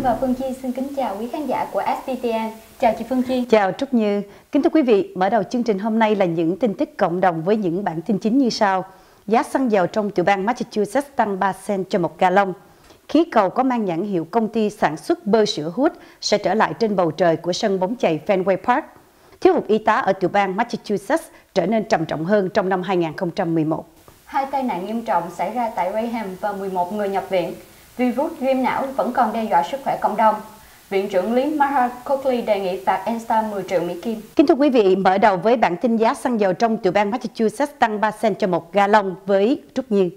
và Phương Chi xin kính chào quý khán giả của SBTN. Chào chị Phương Chi. Chào Trúc Như. Kính thưa quý vị, mở đầu chương trình hôm nay là những tin tức cộng đồng với những bản tin chính như sau. Giá xăng dầu trong tiểu bang Massachusetts tăng 3 cent cho một gallon. Khí cầu có mang nhãn hiệu công ty sản xuất bơ sữa Hood sẽ trở lại trên bầu trời của sân bóng chày Fenway Park. Thiếu hụt y tá ở tiểu bang Massachusetts trở nên trầm trọng hơn trong năm 2011. Hai tai nạn nghiêm trọng xảy ra tại Raynham và 11 người nhập viện. Virus viêm não vẫn còn đe dọa sức khỏe cộng đồng. Viện trưởng lý Maha Coakley đề nghị phạt Enstar 10 triệu Mỹ Kim. Kính thưa quý vị, mở đầu với bản tin giá xăng dầu trong tiểu bang Massachusetts tăng 3 cent cho một gallon với Trúc Như.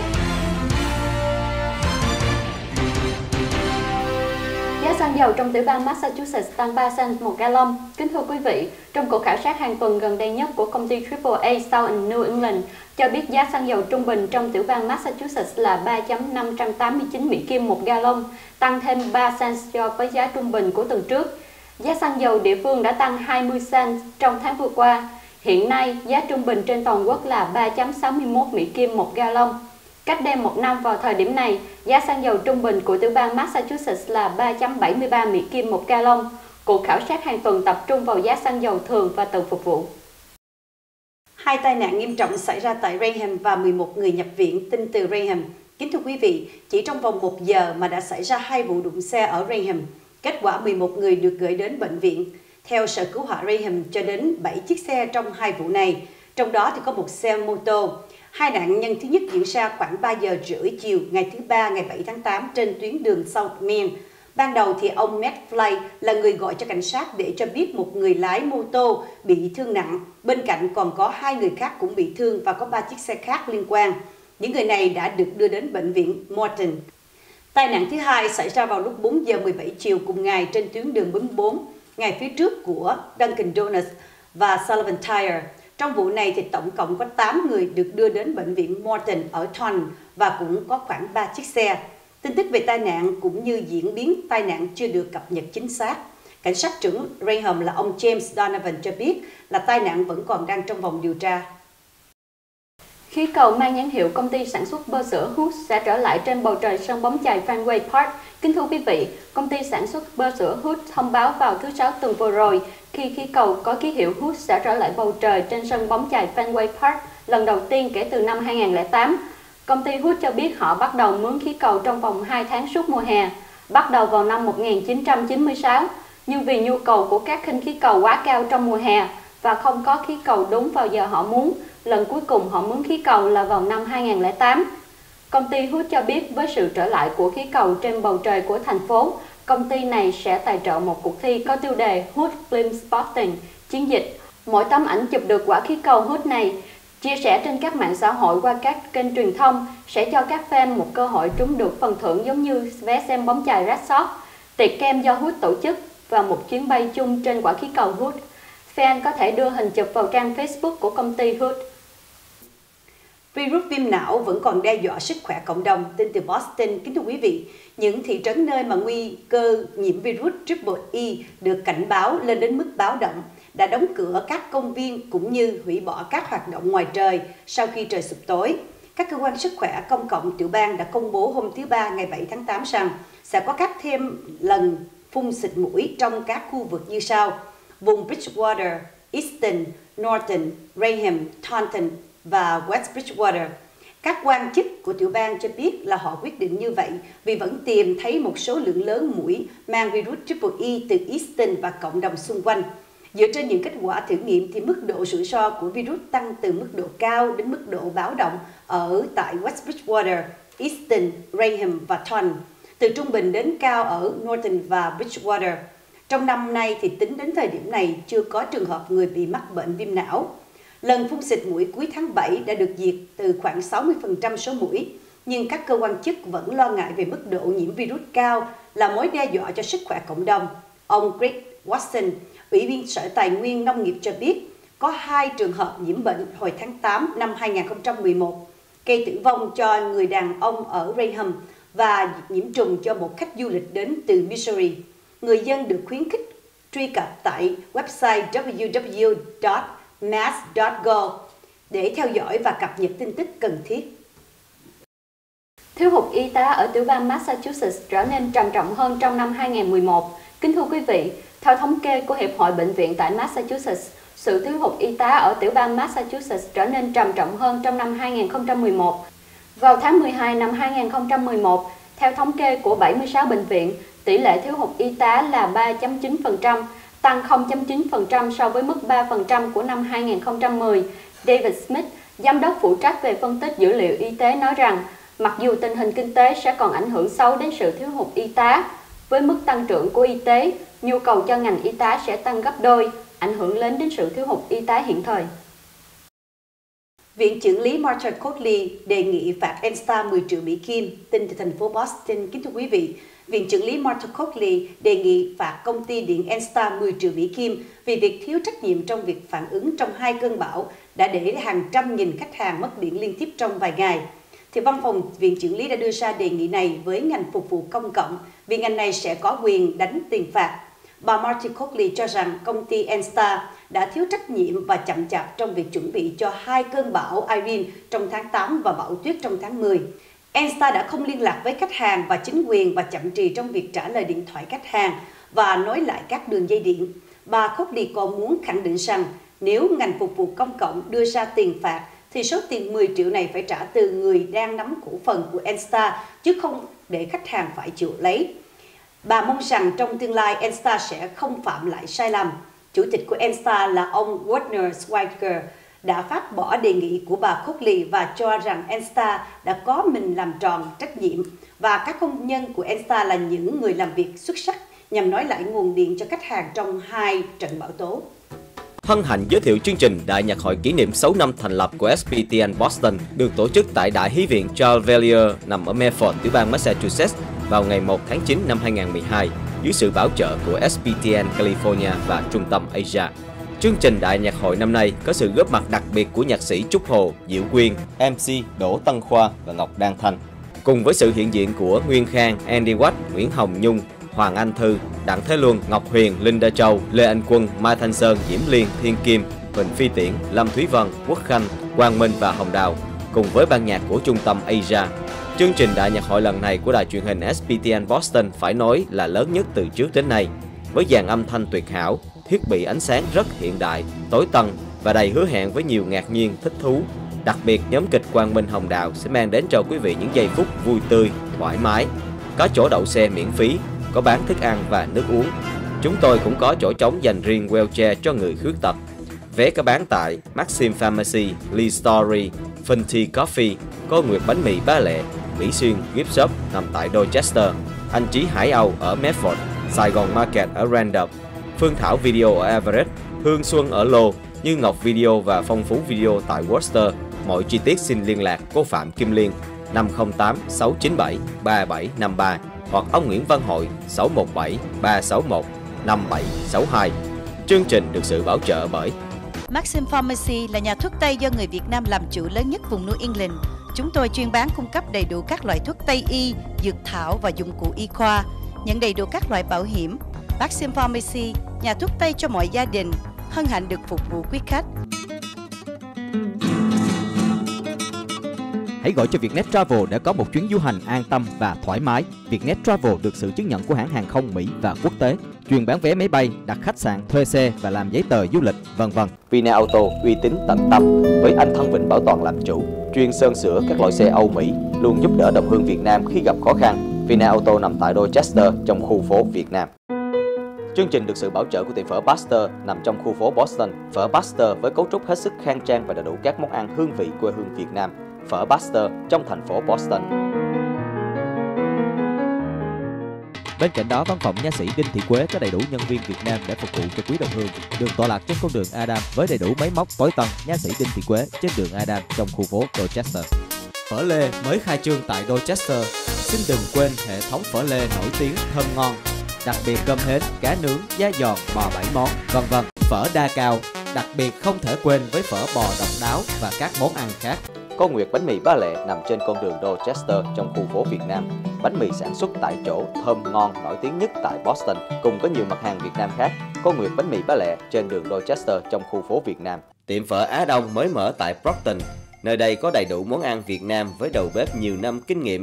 Giá xăng dầu trong tiểu bang Massachusetts tăng 3 cent một gallon. Kính thưa quý vị, trong cuộc khảo sát hàng tuần gần đây nhất của công ty AAA Southern New England cho biết giá xăng dầu trung bình trong tiểu bang Massachusetts là 3.589 Mỹ Kim một gallon, tăng thêm 3 cent so với giá trung bình của tuần trước. Giá xăng dầu địa phương đã tăng 20 cent trong tháng vừa qua. Hiện nay, giá trung bình trên toàn quốc là 3.61 Mỹ Kim một gallon. Cách đây một năm vào thời điểm này, giá xăng dầu trung bình của tiểu bang Massachusetts là 3.73 Mỹ Kim một gallon. Cuộc khảo sát hàng tuần tập trung vào giá xăng dầu thường và tự phục vụ. Hai tai nạn nghiêm trọng xảy ra tại Raynham và 11 người nhập viện. Tin từ Raynham. Kính thưa quý vị, chỉ trong vòng 1 giờ mà đã xảy ra 2 vụ đụng xe ở Raynham. Kết quả 11 người được gửi đến bệnh viện. Theo Sở Cứu hỏa Raynham, cho đến 7 chiếc xe trong 2 vụ này. Trong đó thì có một xe mô tô. Hai nạn nhân thứ nhất diễn ra khoảng 3 giờ rưỡi chiều ngày thứ Ba ngày 7 tháng 8 trên tuyến đường South Main. Ban đầu thì ông Matt Flay là người gọi cho cảnh sát để cho biết một người lái mô tô bị thương nặng. Bên cạnh còn có 2 người khác cũng bị thương và có 3 chiếc xe khác liên quan. Những người này đã được đưa đến bệnh viện Morton. Tai nạn thứ hai xảy ra vào lúc 4 giờ 17 chiều cùng ngày trên tuyến đường 44, ngay phía trước của Dunkin' Donuts và Sullivan Tire. Trong vụ này thì tổng cộng có 8 người được đưa đến bệnh viện Morton ở Taunton và cũng có khoảng 3 chiếc xe. Tin tức về tai nạn cũng như diễn biến tai nạn chưa được cập nhật chính xác. Cảnh sát trưởng Raynham là ông James Donovan cho biết là tai nạn vẫn còn đang trong vòng điều tra. Khí cầu mang nhãn hiệu công ty sản xuất bơ sữa Hood sẽ trở lại trên bầu trời sân bóng chày Fenway Park. Kính thưa quý vị, công ty sản xuất bơ sữa Hood thông báo vào thứ Sáu tuần vừa rồi khi khí cầu có ký hiệu Hood sẽ trở lại bầu trời trên sân bóng chày Fenway Park lần đầu tiên kể từ năm 2008. Công ty Hood cho biết họ bắt đầu mướn khí cầu trong vòng 2 tháng suốt mùa hè, bắt đầu vào năm 1996. Nhưng vì nhu cầu của các khinh khí cầu quá cao trong mùa hè và không có khí cầu đúng vào giờ họ muốn, lần cuối cùng họ mướn khí cầu là vào năm 2008. Công ty Hood cho biết với sự trở lại của khí cầu trên bầu trời của thành phố, công ty này sẽ tài trợ một cuộc thi có tiêu đề Hood Film Spotting, chiến dịch. Mỗi tấm ảnh chụp được quả khí cầu Hood này chia sẻ trên các mạng xã hội qua các kênh truyền thông sẽ cho các fan một cơ hội trúng được phần thưởng giống như vé xem bóng chày Red Sox, tiệc kem do Hood tổ chức và một chuyến bay chung trên quả khí cầu Hood. Fan có thể đưa hình chụp vào trang Facebook của công ty Hood. Virus viêm não vẫn còn đe dọa sức khỏe cộng đồng. Tin từ Boston. Kính thưa quý vị, những thị trấn nơi mà nguy cơ nhiễm virus Triple E được cảnh báo lên đến mức báo động đã đóng cửa các công viên cũng như hủy bỏ các hoạt động ngoài trời sau khi trời sụp tối. Các cơ quan sức khỏe công cộng tiểu bang đã công bố hôm thứ Ba ngày 7 tháng 8 rằng sẽ có các thêm lần phun xịt mũi trong các khu vực như sau: vùng Bridgewater, Easton, Norton, Raynham, Taunton và West Bridgewater. Các quan chức của tiểu bang cho biết là họ quyết định như vậy vì vẫn tìm thấy một số lượng lớn muỗi mang virus Triple E từ Easton và cộng đồng xung quanh. Dựa trên những kết quả thử nghiệm thì mức độ rủi ro của virus tăng từ mức độ cao đến mức độ báo động ở tại West Bridgewater, Easton, Raynham và Taunton, từ trung bình đến cao ở Norton và Bridgewater. Trong năm nay thì tính đến thời điểm này chưa có trường hợp người bị mắc bệnh viêm não. Lần phun xịt mũi cuối tháng 7 đã được diệt từ khoảng 60% số muỗi, nhưng các cơ quan chức vẫn lo ngại về mức độ nhiễm virus cao là mối đe dọa cho sức khỏe cộng đồng. Ông Greg Watson, Ủy viên Sở Tài nguyên Nông nghiệp cho biết có 2 trường hợp nhiễm bệnh hồi tháng 8 năm 2011, gây tử vong cho người đàn ông ở Raynham và nhiễm trùng cho một khách du lịch đến từ Missouri. Người dân được khuyến khích truy cập tại website www.mass.gov để theo dõi và cập nhật tin tức cần thiết. Thiếu hụt y tá ở tiểu bang Massachusetts trở nên trầm trọng hơn trong năm 2011. Kính thưa quý vị, theo thống kê của Hiệp hội Bệnh viện tại Massachusetts, sự thiếu hụt y tá ở tiểu bang Massachusetts trở nên trầm trọng hơn trong năm 2011. Vào tháng 12 năm 2011, theo thống kê của 76 bệnh viện, tỷ lệ thiếu hụt y tá là 3.9%, tăng 0.9% so với mức 3% của năm 2010. David Smith, giám đốc phụ trách về phân tích dữ liệu y tế nói rằng, mặc dù tình hình kinh tế sẽ còn ảnh hưởng xấu đến sự thiếu hụt y tá, với mức tăng trưởng của y tế, nhu cầu cho ngành y tá sẽ tăng gấp đôi, ảnh hưởng lớn đến sự thiếu hụt y tá hiện thời. Viện trưởng lý Martha Coakley đề nghị phạt Enstar 10 triệu Mỹ Kim. Tin từ thành phố Boston. Kính thưa quý vị, Viện trưởng lý Martha Coakley đề nghị phạt công ty điện Enstar 10 triệu Mỹ Kim vì việc thiếu trách nhiệm trong việc phản ứng trong 2 cơn bão đã để hàng trăm nghìn khách hàng mất điện liên tiếp trong vài ngày. Thì văn phòng viện trưởng lý đã đưa ra đề nghị này với ngành phục vụ công cộng vì ngành này sẽ có quyền đánh tiền phạt. Bà Martha Coakley cho rằng công ty Enstar đã thiếu trách nhiệm và chậm chạp trong việc chuẩn bị cho 2 cơn bão Irene trong tháng 8 và bão tuyết trong tháng 10. Enstar đã không liên lạc với khách hàng và chính quyền và chậm trì trong việc trả lời điện thoại khách hàng và nối lại các đường dây điện. Bà Coakley còn muốn khẳng định rằng nếu ngành phục vụ công cộng đưa ra tiền phạt thì số tiền 10 triệu này phải trả từ người đang nắm cổ phần của Enstar chứ không để khách hàng phải chịu lấy. Bà mong rằng trong tương lai Enstar sẽ không phạm lại sai lầm. Chủ tịch của Enstar là ông Warner Schweitzer đã bác bỏ đề nghị của bà Coakley và cho rằng Enstar đã có mình làm tròn trách nhiệm và các công nhân của Enstar là những người làm việc xuất sắc nhằm nói lại nguồn điện cho khách hàng trong 2 trận bão tố. Hân hạnh giới thiệu chương trình Đại nhạc hội kỷ niệm 6 năm thành lập của SPTN Boston được tổ chức tại Đại Hí viện Charles Valier nằm ở Medford, tiểu bang Massachusetts vào ngày 1 tháng 9 năm 2012 dưới sự bảo trợ của SPTN California và Trung tâm Asia. Chương trình Đại nhạc hội năm nay có sự góp mặt đặc biệt của nhạc sĩ Trúc Hồ, Diệu Quyên, MC Đỗ Tân Khoa và Ngọc Đan Thanh, cùng với sự hiện diện của Nguyên Khang, Andy Watt, Nguyễn Hồng Nhung, Hoàng Anh Thư, Đặng Thế Luân, Ngọc Huyền, Linda Châu, Lê Anh Quân, Mai Thanh Sơn, Diễm Liên, Thiên Kim, Huỳnh Phi Tiễn, Lâm Thúy Vân, Quốc Khanh, Quang Minh và Hồng Đào, cùng với ban nhạc của Trung tâm Asia. Chương trình Đại nhạc hội lần này của đài truyền hình SPTN Boston phải nói là lớn nhất từ trước đến nay, với dàn âm thanh tuyệt hảo, thiết bị ánh sáng rất hiện đại, tối tân và đầy hứa hẹn với nhiều ngạc nhiên, thích thú. Đặc biệt, nhóm kịch Quang Minh Hồng Đào sẽ mang đến cho quý vị những giây phút vui tươi, thoải mái. Có chỗ đậu xe miễn phí, có bán thức ăn và nước uống. Chúng tôi cũng có chỗ trống dành riêng wheelchair cho người khuyết tật. Vé có bán tại Maxim Pharmacy, Lee Story, Fenty Coffee, Cô Nguyệt Bánh Mì Ba Lệ, Mỹ Xuyên Gift Shop nằm tại Dorchester, Anh Trí Hải Âu ở Medford, Sài Gòn Market ở Randolph, Phương Thảo Video ở Everett, Hương Xuân ở Lô, Như Ngọc Video và Phong Phú Video tại Worcester. Mọi chi tiết xin liên lạc cô Phạm Kim Liên 508 697 3753 hoặc ông Nguyễn Văn Hội 617 361 5762. Chương trình được sự bảo trợ bởi Maxim Pharmacy là nhà thuốc Tây do người Việt Nam làm chủ lớn nhất vùng New England. Chúng tôi chuyên bán cung cấp đầy đủ các loại thuốc Tây y, dược thảo và dụng cụ y khoa, nhận đầy đủ các loại bảo hiểm. Maxim Pharmacy, nhà thuốc Tây cho mọi gia đình, hân hạnh được phục vụ quý khách. Hãy gọi cho Vietnet Travel để có một chuyến du hành an tâm và thoải mái. Vietnet Travel được sự chứng nhận của hãng hàng không Mỹ và quốc tế, chuyên bán vé máy bay, đặt khách sạn, thuê xe và làm giấy tờ du lịch, vân vân. Vina Auto uy tín tận tâm với anh Thân Vịnh Bảo Toàn làm chủ, chuyên sơn sửa các loại xe Âu Mỹ, luôn giúp đỡ đồng hương Việt Nam khi gặp khó khăn. Vina Auto nằm tại Dorchester trong khu phố Việt Nam. Chương trình được sự bảo trợ của tiệm phở Baxter nằm trong khu phố Boston. Phở Baxter với cấu trúc hết sức khang trang và đầy đủ các món ăn hương vị quê hương Việt Nam. Phở Baxter trong thành phố Boston. Bên cạnh đó, văn phòng nha sĩ Đinh Thị Quế có đầy đủ nhân viên Việt Nam để phục vụ cho quý đồng hương. Đường tọa lạc trên con đường Adam với đầy đủ máy móc tối tân. Nha sĩ Đinh Thị Quế trên đường Adam trong khu phố Dorchester. Phở Lê mới khai trương tại Dorchester. Xin đừng quên hệ thống phở Lê nổi tiếng thơm ngon, đặc biệt cơm hến, cá nướng, da giòn, bò 7 món, vân vân. Phở Đa Cao, đặc biệt không thể quên với phở bò độc đáo và các món ăn khác. Cô Nguyệt Bánh Mì Ba Lệ nằm trên con đường Dorchester trong khu phố Việt Nam. Bánh mì sản xuất tại chỗ, thơm ngon, nổi tiếng nhất tại Boston, cùng có nhiều mặt hàng Việt Nam khác. Cô Nguyệt Bánh Mì Ba Lệ trên đường Dorchester trong khu phố Việt Nam. Tiệm phở Á Đông mới mở tại Brockton. Nơi đây có đầy đủ món ăn Việt Nam với đầu bếp nhiều năm kinh nghiệm.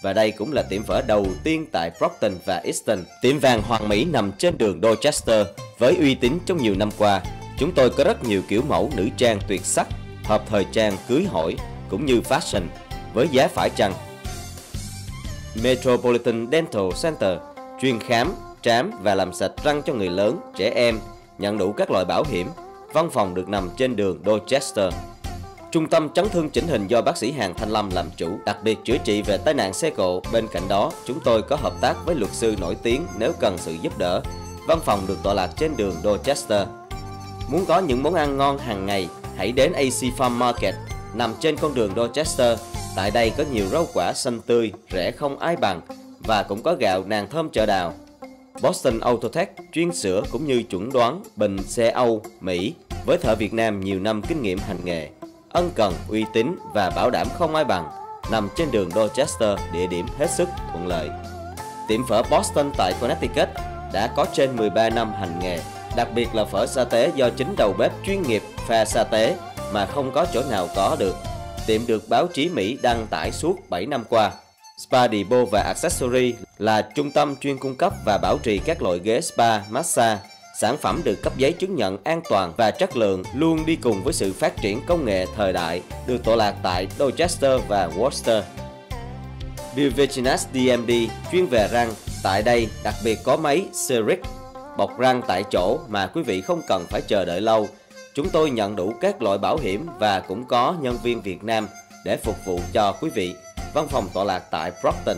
và đây cũng là tiệm phở đầu tiên tại Brockton và Easton. Tiệm vàng Hoàng Mỹ nằm trên đường Dorchester. Với uy tín trong nhiều năm qua, chúng tôi có rất nhiều kiểu mẫu nữ trang tuyệt sắc, hợp thời trang, cưới hỏi cũng như fashion với giá phải chăng. Metropolitan Dental Center chuyên khám, trám và làm sạch răng cho người lớn, trẻ em, nhận đủ các loại bảo hiểm. Văn phòng được nằm trên đường Dorchester. Trung tâm chấn thương chỉnh hình do bác sĩ Hàn Thanh Lâm làm chủ, đặc biệt chữa trị về tai nạn xe cộ. Bên cạnh đó, chúng tôi có hợp tác với luật sư nổi tiếng nếu cần sự giúp đỡ. Văn phòng được tọa lạc trên đường Dorchester. Muốn có những món ăn ngon hàng ngày, hãy đến AC Farm Market, nằm trên con đường Dorchester. Tại đây có nhiều rau quả xanh tươi, rẻ không ai bằng, và cũng có gạo nàng thơm chợ đào. Boston Autotech chuyên sửa cũng như chuẩn đoán bình xe Âu, Mỹ, với thợ Việt Nam nhiều năm kinh nghiệm hành nghề, ân cần, uy tín và bảo đảm không ai bằng, nằm trên đường Dorchester, địa điểm hết sức thuận lợi. Tiệm phở Boston tại Connecticut đã có trên 13 năm hành nghề, đặc biệt là phở sa tế do chính đầu bếp chuyên nghiệp pha sa tế mà không có chỗ nào có được. Tiệm được báo chí Mỹ đăng tải suốt 7 năm qua. Spa Depot và Accessory là trung tâm chuyên cung cấp và bảo trì các loại ghế spa, massage. Sản phẩm được cấp giấy chứng nhận an toàn và chất lượng, luôn đi cùng với sự phát triển công nghệ thời đại, được tọa lạc tại Dorchester và Worcester. Bioviginas DMD chuyên về răng. Tại đây đặc biệt có máy Ceric bọc răng tại chỗ mà quý vị không cần phải chờ đợi lâu. Chúng tôi nhận đủ các loại bảo hiểm và cũng có nhân viên Việt Nam để phục vụ cho quý vị. Văn phòng tọa lạc tại Brockton.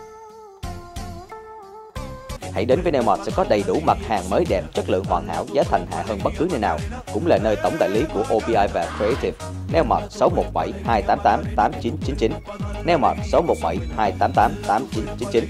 Hãy đến với Nailmart sẽ có đầy đủ mặt hàng mới đẹp, chất lượng hoàn hảo, giá thành hạ hơn bất cứ nơi nào. Cũng là nơi tổng đại lý của OBI và Creative. Nailmart 617 288 8999. Nailmart 617 288 8999.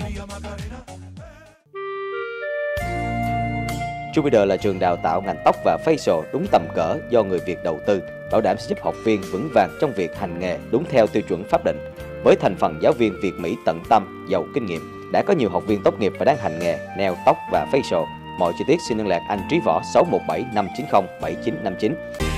Jupiter là trường đào tạo ngành tóc và facial đúng tầm cỡ do người Việt đầu tư, bảo đảm sẽ giúp học viên vững vàng trong việc hành nghề đúng theo tiêu chuẩn pháp định. Với thành phần giáo viên Việt Mỹ tận tâm, giàu kinh nghiệm, đã có nhiều học viên tốt nghiệp và đang hành nghề nail, tóc và facial. Mọi chi tiết xin liên lạc anh Trí Võ 617 590 7959.